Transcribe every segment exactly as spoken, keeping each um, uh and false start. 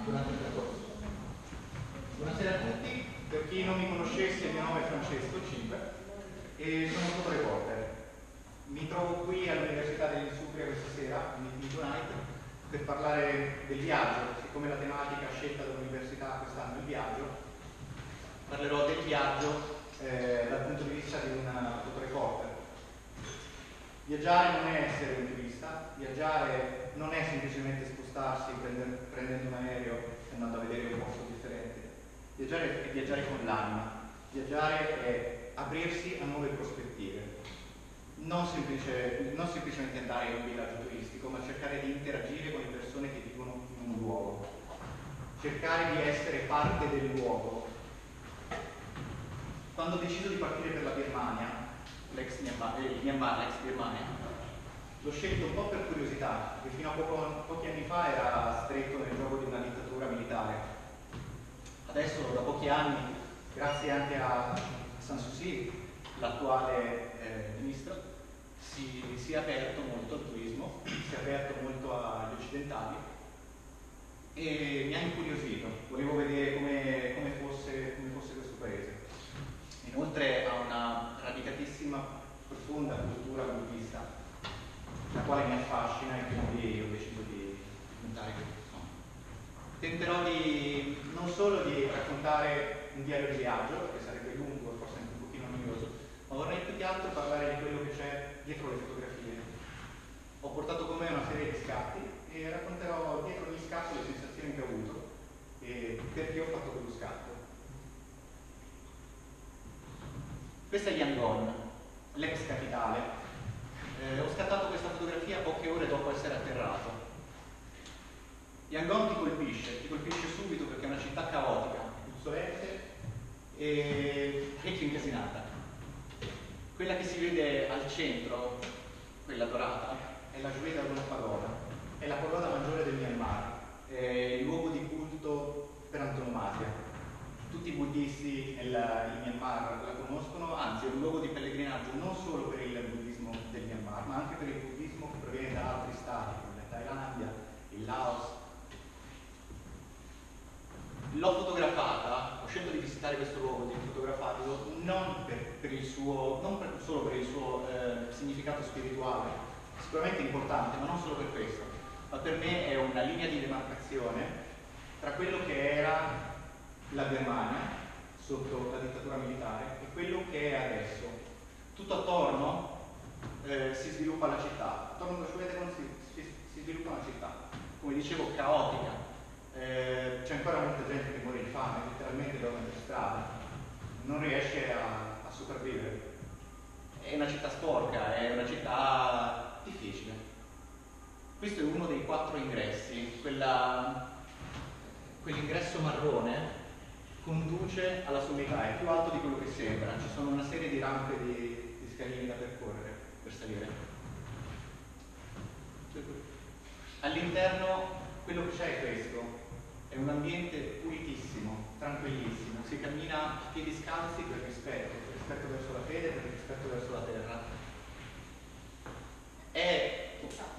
durante il percorso. Buonasera a tutti, per chi non mi conoscesse il mio nome è Francesco Cinque e sono un fotoreporter. Mi trovo qui all'Università dell'Insubria questa sera, in Meet Tonight, per parlare del viaggio. Siccome la tematica scelta dall'università quest'anno è il viaggio, parlerò del viaggio eh, dal punto di vista di un fotoreporter. Viaggiare non è essere un turista, viaggiare non è semplicemente spostarsi prender, prendendo un aereo e andando a vedere un posto differente. Viaggiare è viaggiare con l'anima, viaggiare è aprirsi a nuove prospettive. Non, semplice, non semplicemente andare in un villaggio turistico, ma cercare di interagire con le persone che vivono in un luogo. Cercare di essere parte del luogo. Quando ho deciso di partire per la Birmania, l'ex Myanmar, eh, Myanmar, l'ex Birmania, l'ho scelto un po' per curiosità, perché fino a poco, pochi anni fa era stretto nel gioco di una dittatura militare. Adesso, da pochi anni, grazie anche a San Suu Kyi, l'attuale eh, ministro, si, si è aperto molto al turismo, si è aperto molto agli occidentali e mi ha incuriosito. Volevo vedere come, come, fosse, come fosse questo paese. Inoltre ha una radicatissima, profonda cultura buddista, la quale mi affascina e quindi ho deciso di raccontare questo. Tenterò di, non solo di raccontare un diario di viaggio, che sarebbe lungo e forse anche un pochino noioso, ma vorrei più che altro parlare di quello che c'è dietro le fotografie. Ho portato con me una serie di scatti e racconterò dietro ogni scatto le sensazioni che ho avuto e perché ho fatto quello scatto. Questa è Yangon, l'ex capitale. Eh, ho scattato questa fotografia poche ore dopo essere atterrato. Yangon ti colpisce, ti colpisce subito perché è una città caotica, puzzolente e parecchio incasinata. Quella che si vede al centro, quella dorata, è la Shweta Pagoda, è la pagoda maggiore del Myanmar, è il luogo di culto per antonomasia. Tutti i buddisti nel, in Myanmar la conoscono, anzi è un luogo di pellegrinaggio non solo per il buddismo del Myanmar, ma anche per il buddismo che proviene da altri stati, come la Thailandia, il Laos. L'ho fotografata, ho scelto di visitare questo luogo, di fotografarlo non, per, per il suo, non per, solo per il suo eh, significato spirituale, sicuramente importante, ma non solo per questo, ma per me è una linea di demarcazione tra quello che era la Birmania sotto la dittatura militare e quello che è adesso. Tutto attorno eh, si sviluppa la città, attorno alla Shweta si, si, si sviluppa una città, come dicevo, caotica. Eh, c'è ancora molta gente che muore di fame, letteralmente dorme per strada, non riesce a, a sopravvivere. È una città sporca, è una città difficile. Questo è uno dei quattro ingressi, quella, quell'ingresso marrone conduce alla sommità, è più alto di quello che sembra, ci sono una serie di rampe di, di scalini da percorrere per salire. All'interno quello che c'è è questo, è un ambiente pulitissimo, tranquillissimo, si cammina a piedi scalzi per rispetto, per rispetto verso la fede, per rispetto verso la terra. È,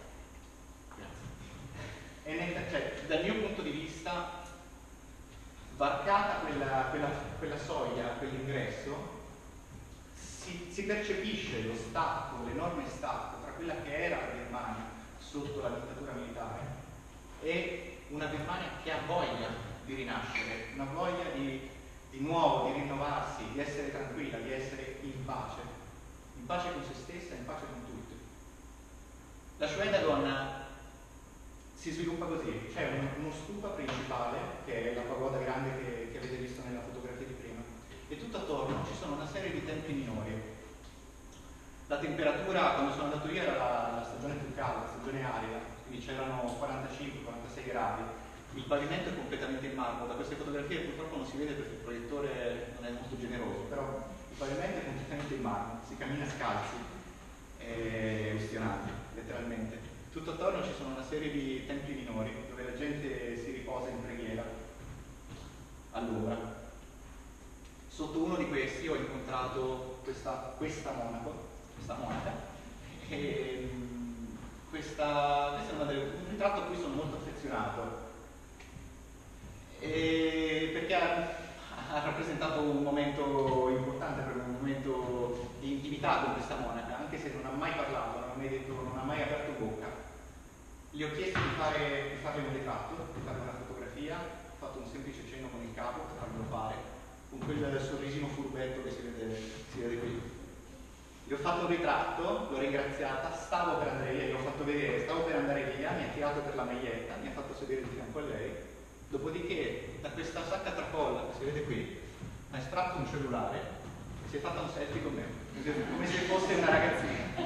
è nel, cioè, dal mio punto di vista, varcata quella, quella, quella soglia, quell'ingresso, si, si percepisce lo stacco, l'enorme stacco tra quella che era la Birmania sotto la dittatura militare e una Birmania che ha voglia di rinascere, una voglia di, di nuovo, di rinnovarsi, di essere tranquilla, di essere in pace, in pace con se stessa, in pace con tutti. La Shwedagon si sviluppa così, c'è un, uno stupa principale, che è la pagoda grande che, che avete visto nella fotografia di prima, e tutto attorno ci sono una serie di templi minori. La temperatura, quando sono andato io, era la, la stagione più calda, la stagione arida, quindi c'erano quarantacinque quarantasei gradi, il pavimento è completamente in marmo. Da queste fotografie purtroppo non si vede perché il proiettore non è molto generoso, però il pavimento è completamente in marmo, si cammina scalzi e ustionati, letteralmente. Tutto attorno ci sono una serie di templi minori dove la gente si riposa in preghiera all'ombra. Sotto uno di questi ho incontrato questa, questa monaco, questa monaca, e questa, questa è una delle, un ritratto a cui sono molto affezionato. e perché ha, ha rappresentato un momento importante, per un momento di intimità con questa monaca, anche se non ha mai parlato, non ha mai detto, non ha mai aperto bocca. Gli ho chiesto di, fare, di farle un ritratto, di fare una fotografia, ho fatto un semplice cenno con il capo per farlo fare, con quel sorrisino furbetto che si vede, si vede qui. Gli ho fatto un ritratto, l'ho ringraziata, stavo per andare via, gli ho fatto vedere, stavo per andare via, mi ha tirato per la maglietta, mi ha fatto sedere di fianco a lei, dopodiché da questa sacca tracolla che si vede qui, ha estratto un cellulare, si è fatta un selfie con me, come se fosse una ragazzina.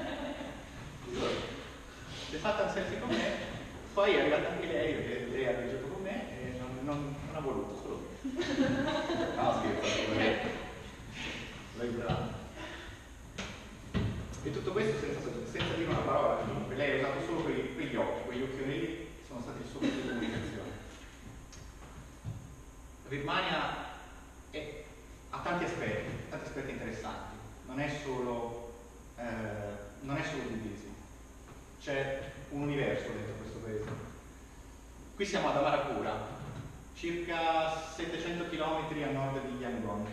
Si è fatta un selfie con me, poi è arrivata anche lei, perché lei ha viaggiato con me e non, non, non ha voluto, solo me. No, scherzo, l'ho bravo. E tutto questo senza, senza dire una parola, comunque lei ha usato solo quegli, quegli occhi, quegli occhioni sono stati il suo mezzo di comunicazione. La Birmania è, ha tanti aspetti, tanti aspetti interessanti, non è solo, eh, non è solo buddismo, c'è un universo dentro questo paese. Qui siamo ad Amarapura, circa settecento chilometri a nord di Yangon.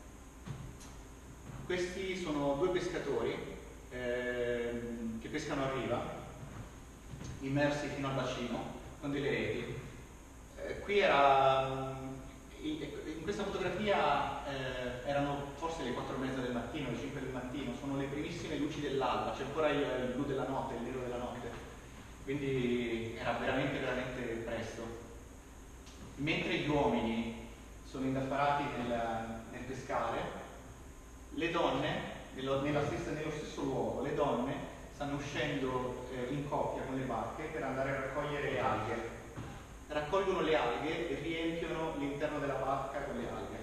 Questi sono due pescatori Ehm, che pescano a riva, immersi fino al bacino con delle reti. Eh, qui era, in questa fotografia eh, erano forse le quattro e mezza del mattino, le cinque del mattino, sono le primissime luci dell'alba, c'è ancora il, il blu della notte, il nero della notte, quindi era veramente veramente presto. Mentre gli uomini sono indaffarati nel, nel pescare, le donne Nello, nella stessa, nello stesso luogo, le donne stanno uscendo eh, in coppia con le barche per andare a raccogliere le alghe. Raccolgono le alghe e riempiono l'interno della barca con le alghe.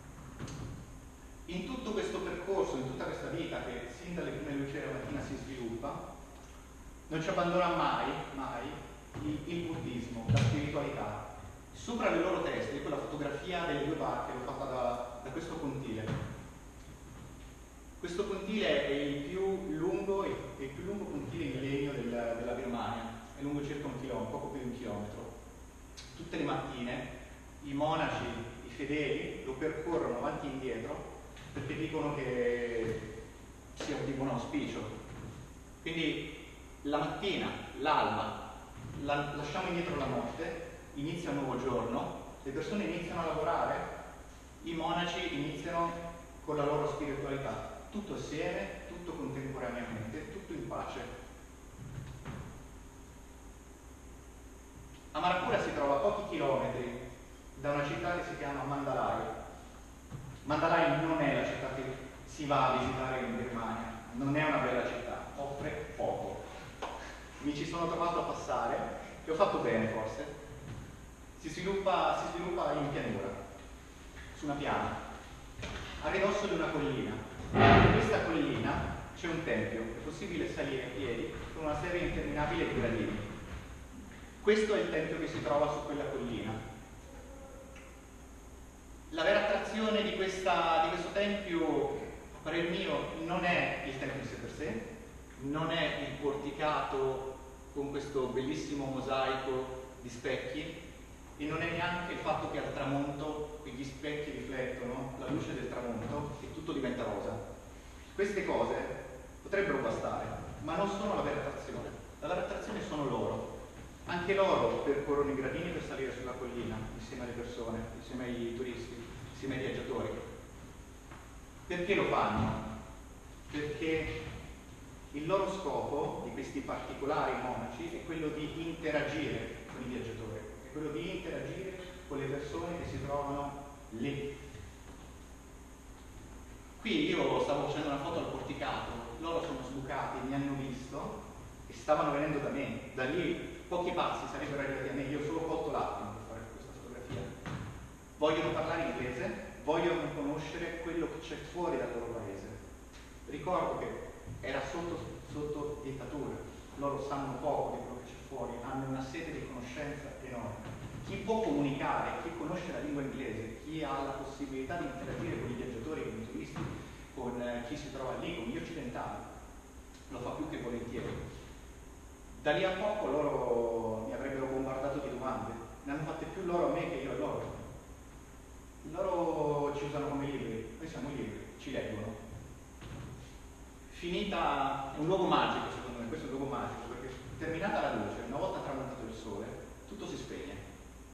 In tutto questo percorso, in tutta questa vita che sin dalle prime luci della mattina si sviluppa, non ci abbandona mai, mai il, il buddismo, la spiritualità. Sopra le loro teste, quella fotografia delle due barche l'ho fatta da, da questo pontile. Questo pontile è il più lungo, il più lungo pontile in legno della, della Birmania, è lungo circa un chilometro, poco più di un chilometro. Tutte le mattine i monaci, i fedeli, lo percorrono avanti e indietro perché dicono che sia di buon auspicio. Quindi la mattina, l'alba, la, lasciamo indietro la notte, inizia un nuovo giorno, le persone iniziano a lavorare, i monaci iniziano con la loro spiritualità. Tutto assieme, tutto contemporaneamente, tutto in pace. Amarapura si trova a pochi chilometri da una città che si chiama Mandalay. Mandalay non è la città che si va a visitare in Birmania, non è una bella città, offre poco. Mi ci sono trovato a passare e ho fatto bene forse. Si sviluppa, si sviluppa in pianura, su una piana, a ridosso di una collina. In questa collina c'è un tempio, è possibile salire a piedi con una serie interminabile di gradini. Questo è il tempio che si trova su quella collina. La vera attrazione di, questa, di questo tempio, a parer mio, non è il tempio in sé per sé, non è il porticato con questo bellissimo mosaico di specchi e non è neanche il fatto che al tramonto quegli specchi riflettono la luce del tramonto e tutto diventa rosa. Queste cose potrebbero bastare, ma non sono la vera attrazione. La vera attrazione sono loro. Anche loro percorrono i gradini per salire sulla collina, insieme alle persone, insieme ai turisti, insieme ai viaggiatori. Perché lo fanno? Perché il loro scopo di questi particolari monaci è quello di interagire con i viaggiatori, è quello di interagire con le persone che si trovano lì. Qui io stavo facendo una foto al porticato, loro sono sbucati, mi hanno visto e stavano venendo da me. Da lì pochi passi sarebbero arrivati a me, io ho solo colto l'attimo per fare questa fotografia. Vogliono parlare inglese, vogliono conoscere quello che c'è fuori dal loro paese. Ricordo che era sotto, sotto dittatura, loro sanno poco di quello che c'è fuori, hanno una sete di conoscenza enorme. Chi può comunicare, chi conosce la lingua inglese, chi ha la possibilità di interagire con i viaggiatori, con i turisti, con eh, chi si trova lì, con gli occidentali, lo fa più che volentieri. Da lì a poco loro mi avrebbero bombardato di domande. ne hanno fatte più loro a me che io a loro. Loro ci usano come libri, noi siamo libri, ci leggono. Finita, è un luogo magico secondo me, questo è un luogo magico, perché terminata la luce, una volta tramontato il sole, tutto si spegne.